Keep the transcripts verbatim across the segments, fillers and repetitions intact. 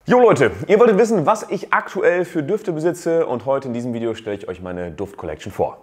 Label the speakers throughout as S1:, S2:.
S1: Jo Leute, ihr wolltet wissen, was ich aktuell für Düfte besitze und heute in diesem Video stelle ich euch meine Duft-Collection vor.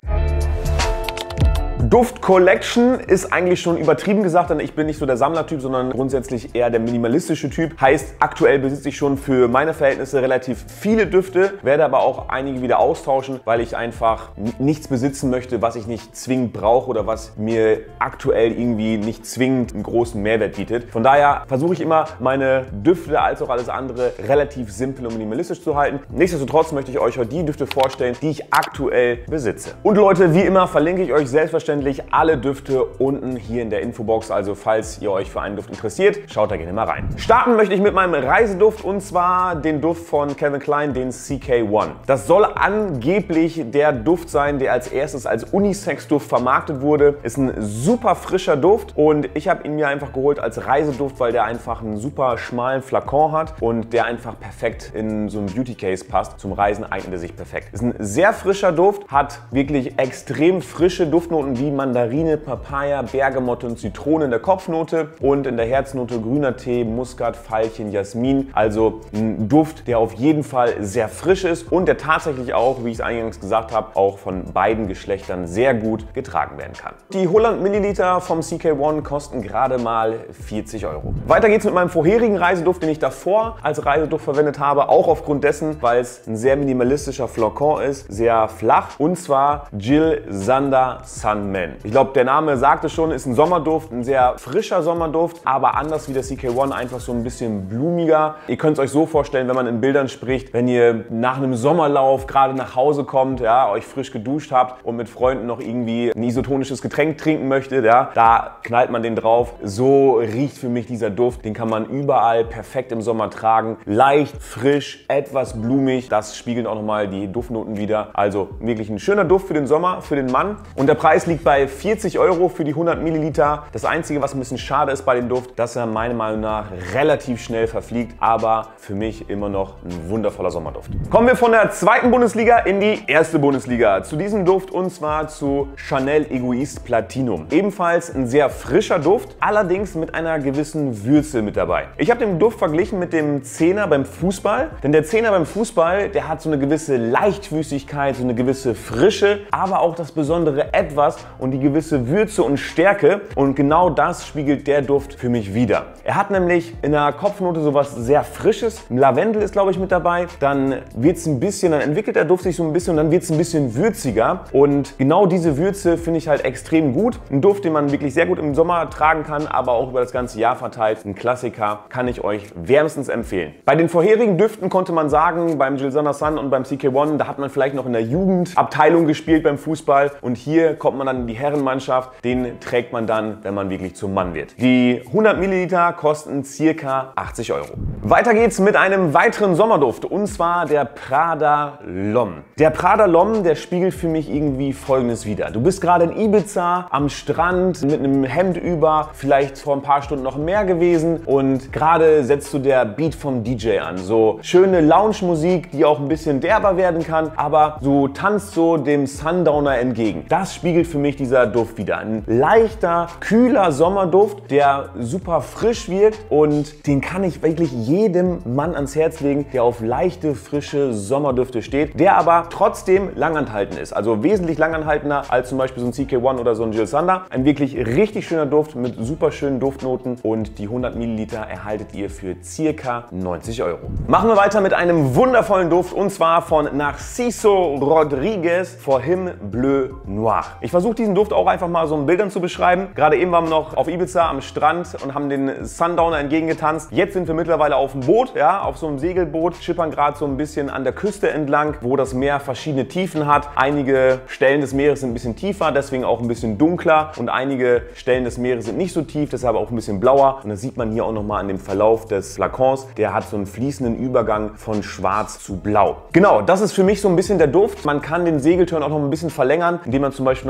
S1: Duft-Collection ist eigentlich schon übertrieben gesagt, denn ich bin nicht so der Sammlertyp, sondern grundsätzlich eher der minimalistische Typ. Heißt, aktuell besitze ich schon für meine Verhältnisse relativ viele Düfte, werde aber auch einige wieder austauschen, weil ich einfach nichts besitzen möchte, was ich nicht zwingend brauche oder was mir aktuell irgendwie nicht zwingend einen großen Mehrwert bietet. Von daher versuche ich immer, meine Düfte als auch alles andere relativ simpel und minimalistisch zu halten. Nichtsdestotrotz möchte ich euch heute die Düfte vorstellen, die ich aktuell besitze. Und Leute, wie immer verlinke ich euch selbstverständlich alle Düfte unten hier in der Infobox, also falls ihr euch für einen Duft interessiert, schaut da gerne mal rein. Starten möchte ich mit meinem Reiseduft und zwar den Duft von Calvin Klein, den C K eins. Das soll angeblich der Duft sein, der als erstes als Unisex-Duft vermarktet wurde. Ist ein super frischer Duft und ich habe ihn mir einfach geholt als Reiseduft, weil der einfach einen super schmalen Flakon hat und der einfach perfekt in so einen Beauty-Case passt. Zum Reisen eignet er sich perfekt. Ist ein sehr frischer Duft, hat wirklich extrem frische Duftnoten wie Mandarine, Papaya, Bergamotte und Zitrone in der Kopfnote und in der Herznote grüner Tee, Muskat, Veilchen, Jasmin. Also ein Duft, der auf jeden Fall sehr frisch ist und der tatsächlich auch, wie ich es eingangs gesagt habe, auch von beiden Geschlechtern sehr gut getragen werden kann. Die hundert Milliliter vom C K eins kosten gerade mal vierzig Euro. Weiter geht's mit meinem vorherigen Reiseduft, den ich davor als Reiseduft verwendet habe, auch aufgrund dessen, weil es ein sehr minimalistischer Flakon ist, sehr flach, und zwar Jil Sander Sun Man. Ich glaube, der Name sagt es schon, ist ein Sommerduft, ein sehr frischer Sommerduft, aber anders wie der C K eins, einfach so ein bisschen blumiger. Ihr könnt es euch so vorstellen, wenn man in Bildern spricht, wenn ihr nach einem Sommerlauf gerade nach Hause kommt, ja, euch frisch geduscht habt und mit Freunden noch irgendwie ein isotonisches Getränk trinken möchtet, ja, da knallt man den drauf. So riecht für mich dieser Duft. Den kann man überall perfekt im Sommer tragen. Leicht, frisch, etwas blumig. Das spiegelt auch nochmal die Duftnoten wieder. Also wirklich ein schöner Duft für den Sommer, für den Mann. Und der Preis liegt bei vierzig Euro für die hundert Milliliter. Das Einzige, was ein bisschen schade ist bei dem Duft, dass er meiner Meinung nach relativ schnell verfliegt, aber für mich immer noch ein wundervoller Sommerduft. Kommen wir von der zweiten Bundesliga in die erste Bundesliga. Zu diesem Duft und zwar zu Chanel Egoiste Platinum. Ebenfalls ein sehr frischer Duft, allerdings mit einer gewissen Würze mit dabei. Ich habe den Duft verglichen mit dem Zehner beim Fußball, denn der Zehner beim Fußball, der hat so eine gewisse Leichtfüßigkeit, so eine gewisse Frische, aber auch das besondere Etwas und die gewisse Würze und Stärke, und genau das spiegelt der Duft für mich wider. Er hat nämlich in der Kopfnote sowas sehr Frisches, Lavendel ist glaube ich mit dabei, dann wird es ein bisschen, dann entwickelt der Duft sich so ein bisschen und dann wird es ein bisschen würziger, und genau diese Würze finde ich halt extrem gut. Ein Duft, den man wirklich sehr gut im Sommer tragen kann, aber auch über das ganze Jahr verteilt. Ein Klassiker, kann ich euch wärmstens empfehlen. Bei den vorherigen Düften konnte man sagen, beim Jil Sander Sun und beim C K eins, da hat man vielleicht noch in der Jugendabteilung gespielt beim Fußball, und hier kommt man dann in die Herrenmannschaft. Den trägt man dann, wenn man wirklich zum Mann wird. Die hundert Milliliter kosten ca. achtzig Euro. Weiter geht's mit einem weiteren Sommerduft, und zwar der Prada L'Homme. Der Prada L'Homme, der spiegelt für mich irgendwie Folgendes wider. Du bist gerade in Ibiza am Strand mit einem Hemd über, vielleicht vor ein paar Stunden noch mehr gewesen, und gerade setzt du der Beat vom D J an. So schöne Lounge-Musik, die auch ein bisschen derber werden kann, aber du tanzt so dem Sundowner entgegen. Das spiegelt für mich dieser Duft wieder. Ein leichter, kühler Sommerduft, der super frisch wirkt, und den kann ich wirklich jedem Mann ans Herz legen, der auf leichte, frische Sommerdüfte steht, der aber trotzdem langanhaltend ist. Also wesentlich langanhaltender als zum Beispiel so ein C K eins oder so ein Jil Sander. Ein wirklich richtig schöner Duft mit super schönen Duftnoten, und die hundert Milliliter erhaltet ihr für ca. neunzig Euro. Machen wir weiter mit einem wundervollen Duft, und zwar von Narciso Rodriguez For Him Bleu Noir. Ich versuche diesen Duft auch einfach mal so in Bildern zu beschreiben. Gerade eben waren wir noch auf Ibiza am Strand und haben den Sundowner entgegengetanzt. Jetzt sind wir mittlerweile auf dem Boot, ja, auf so einem Segelboot, schippern gerade so ein bisschen an der Küste entlang, wo das Meer verschiedene Tiefen hat. Einige Stellen des Meeres sind ein bisschen tiefer, deswegen auch ein bisschen dunkler, und einige Stellen des Meeres sind nicht so tief, deshalb auch ein bisschen blauer. Und das sieht man hier auch nochmal an dem Verlauf des Flakons. Der hat so einen fließenden Übergang von schwarz zu blau. Genau, das ist für mich so ein bisschen der Duft. Man kann den Segelturn auch noch ein bisschen verlängern, indem man zum Beispiel noch mal ins Wasser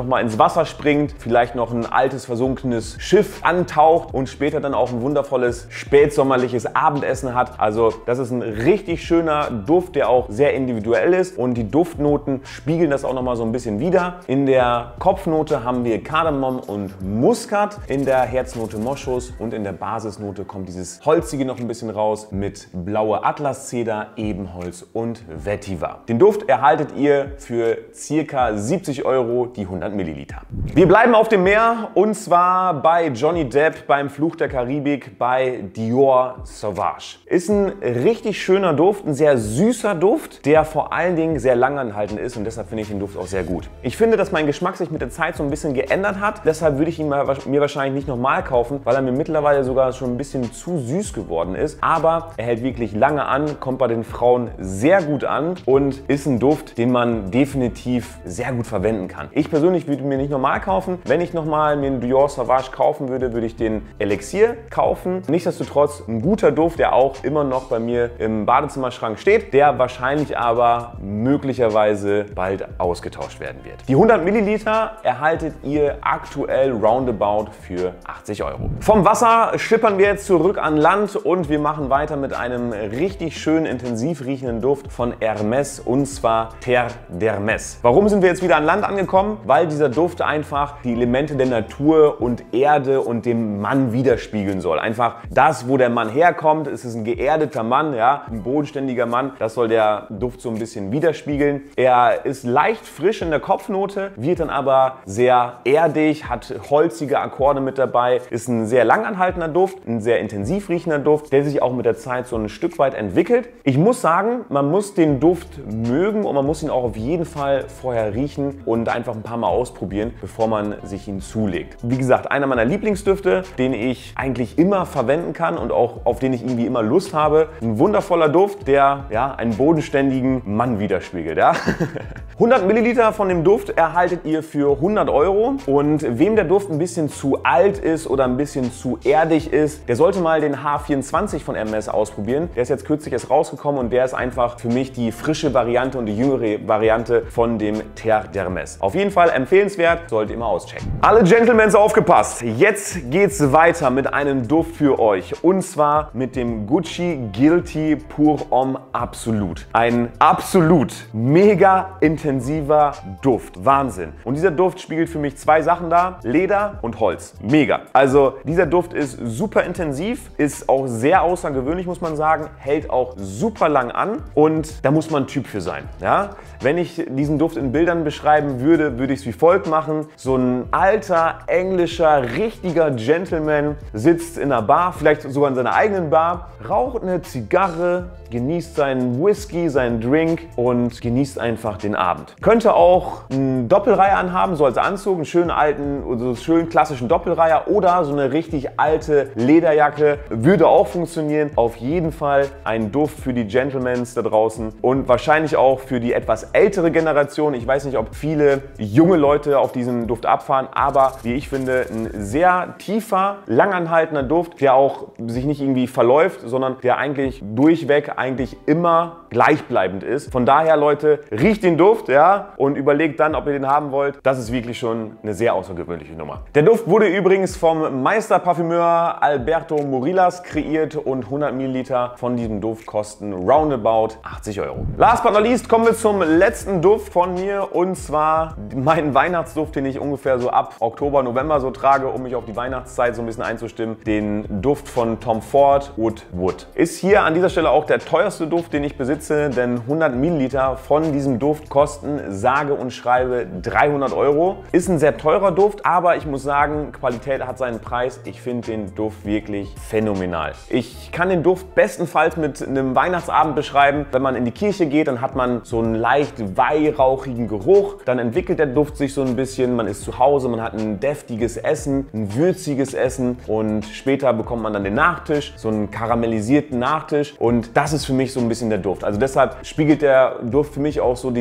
S1: Wasser springt, vielleicht noch ein altes, versunkenes Schiff antaucht und später dann auch ein wundervolles spätsommerliches Abendessen hat. Also das ist ein richtig schöner Duft, der auch sehr individuell ist und die Duftnoten spiegeln das auch nochmal so ein bisschen wider. In der Kopfnote haben wir Kardamom und Muskat, in der Herznote Moschus und in der Basisnote kommt dieses Holzige noch ein bisschen raus mit blaue Atlaszeder, Ebenholz und Vetiver. Den Duft erhaltet ihr für ca. siebzig Euro die hundert Milliliter. Wir bleiben auf dem Meer und zwar bei Johnny Depp beim Fluch der Karibik bei Dior Sauvage. Ist ein richtig schöner Duft, ein sehr süßer Duft, der vor allen Dingen sehr langanhaltend ist und deshalb finde ich den Duft auch sehr gut. Ich finde, dass mein Geschmack sich mit der Zeit so ein bisschen geändert hat, deshalb würde ich ihn mir wahrscheinlich nicht nochmal kaufen, weil er mir mittlerweile sogar schon ein bisschen zu süß geworden ist, aber er hält wirklich lange an, kommt bei den Frauen sehr gut an und ist ein Duft, den man definitiv sehr gut verwenden kann. Ich persönlich würde mir nicht normal kaufen. Wenn ich nochmal mir einen Dior Sauvage kaufen würde, würde ich den Elixier kaufen. Nichtsdestotrotz ein guter Duft, der auch immer noch bei mir im Badezimmerschrank steht, der wahrscheinlich aber möglicherweise bald ausgetauscht werden wird. Die hundert Milliliter erhaltet ihr aktuell roundabout für achtzig Euro. Vom Wasser schippern wir jetzt zurück an Land und wir machen weiter mit einem richtig schön intensiv riechenden Duft von Hermes und zwar Terre d'Hermes. Warum sind wir jetzt wieder an Land angekommen? Weil dieser Duft einfach die Elemente der Natur und Erde und dem Mann widerspiegeln soll. Einfach das, wo der Mann herkommt, es ist ein geerdeter Mann, ja, ein bodenständiger Mann, das soll der Duft so ein bisschen widerspiegeln. Er ist leicht frisch in der Kopfnote, wird dann aber sehr erdig, hat holzige Akkorde mit dabei, ist ein sehr langanhaltender Duft, ein sehr intensiv riechender Duft, der sich auch mit der Zeit so ein Stück weit entwickelt. Ich muss sagen, man muss den Duft mögen und man muss ihn auch auf jeden Fall vorher riechen und einfach ein paar Mal ausprobieren, bevor man sich ihn zulegt. Wie gesagt, einer meiner Lieblingsdüfte, den ich eigentlich immer verwenden kann und auch auf den ich irgendwie immer Lust habe. Ein wundervoller Duft, der ja einen bodenständigen Mann widerspiegelt. Ja? hundert Milliliter von dem Duft erhaltet ihr für hundert Euro und wem der Duft ein bisschen zu alt ist oder ein bisschen zu erdig ist, der sollte mal den H vierundzwanzig von Hermes ausprobieren. Der ist jetzt kürzlich erst rausgekommen und der ist einfach für mich die frische Variante und die jüngere Variante von dem Terre d'Hermes. Auf jeden Fall empfehlenswert, solltet ihr mal auschecken. Alle Gentlemans aufgepasst, jetzt geht's weiter mit einem Duft für euch und zwar mit dem Gucci Guilty Pour Homme Absolut. Ein absolut mega intensiver Duft, Wahnsinn. Und dieser Duft spiegelt für mich zwei Sachen dar, Leder und Holz. Mega. Also dieser Duft ist super intensiv, ist auch sehr außergewöhnlich, muss man sagen, hält auch super lang an und da muss man ein Typ für sein. Ja? Wenn ich diesen Duft in Bildern beschreiben würde, würde ich es wie folgt machen. So ein alter, englischer, richtiger Gentleman sitzt in einer Bar, vielleicht sogar in seiner eigenen Bar, raucht eine Zigarre, genießt seinen Whisky, seinen Drink und genießt einfach den Abend. Könnte auch einen Doppelreiher anhaben, so als Anzug, einen schönen alten, so einen schönen klassischen Doppelreiher oder so eine richtig alte Lederjacke, würde auch funktionieren. Auf jeden Fall ein Duft für die Gentlemans da draußen und wahrscheinlich auch für die etwas ältere Generation. Ich weiß nicht, ob viele junge Leute auf diesen Duft abfahren, aber wie ich finde, ein sehr tiefer, langanhaltender Duft, der auch sich nicht irgendwie verläuft, sondern der eigentlich durchweg eigentlich immer gleichbleibend ist. Von daher, Leute, riecht den Duft, ja, und überlegt dann, ob ihr den haben wollt. Das ist wirklich schon eine sehr außergewöhnliche Nummer. Der Duft wurde übrigens vom Meisterparfümeur Alberto Morillas kreiert und hundert Milliliter von diesem Duft kosten roundabout achtzig Euro. Last but not least kommen wir zum letzten Duft von mir und zwar meinen Weihnachtsduft, den ich ungefähr so ab Oktober, November so trage, um mich auf die Weihnachtszeit so ein bisschen einzustimmen. Den Duft von Tom Ford Oud Wood. Ist hier an dieser Stelle auch der teuerste Duft, den ich besitze, denn hundert Milliliter von diesem Duft kosten sage und schreibe dreihundert Euro. Ist ein sehr teurer Duft, aber ich muss sagen, Qualität hat seinen Preis. Ich finde den Duft wirklich phänomenal. Ich kann den Duft bestenfalls mit einem Weihnachtsabend beschreiben. Wenn man in die Kirche geht, dann hat man so einen leicht weihrauchigen Geruch. Dann entwickelt der Duft sich so ein bisschen. Man ist zu Hause, man hat ein deftiges Essen, ein würziges Essen und später bekommt man dann den Nachtisch, so einen karamellisierten Nachtisch und das ist für mich so ein bisschen der Duft. Also deshalb spiegelt der Duft für mich auch so diesen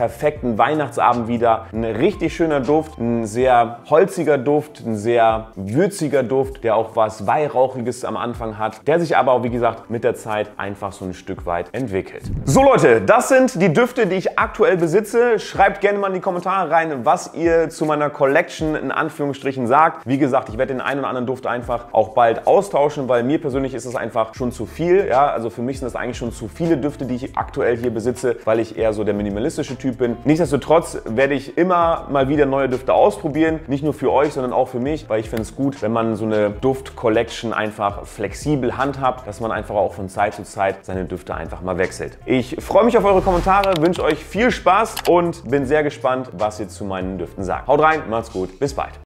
S1: perfekten Weihnachtsabend wieder. Ein richtig schöner Duft, ein sehr holziger Duft, ein sehr würziger Duft, der auch was Weihrauchiges am Anfang hat, der sich aber auch, wie gesagt, mit der Zeit einfach so ein Stück weit entwickelt. So Leute, das sind die Düfte, die ich aktuell besitze. Schreibt gerne mal in die Kommentare rein, was ihr zu meiner Collection in Anführungsstrichen sagt. Wie gesagt, ich werde den einen oder anderen Duft einfach auch bald austauschen, weil mir persönlich ist es einfach schon zu viel. Ja, also für mich sind das eigentlich schon zu viele Düfte, die ich aktuell hier besitze, weil ich eher so der minimalistische Typ bin. Nichtsdestotrotz werde ich immer mal wieder neue Düfte ausprobieren. Nicht nur für euch, sondern auch für mich, weil ich finde es gut, wenn man so eine Duft-Collection einfach flexibel handhabt, dass man einfach auch von Zeit zu Zeit seine Düfte einfach mal wechselt. Ich freue mich auf eure Kommentare, wünsche euch viel Spaß und bin sehr gespannt, was ihr zu meinen Düften sagt. Haut rein, macht's gut, bis bald.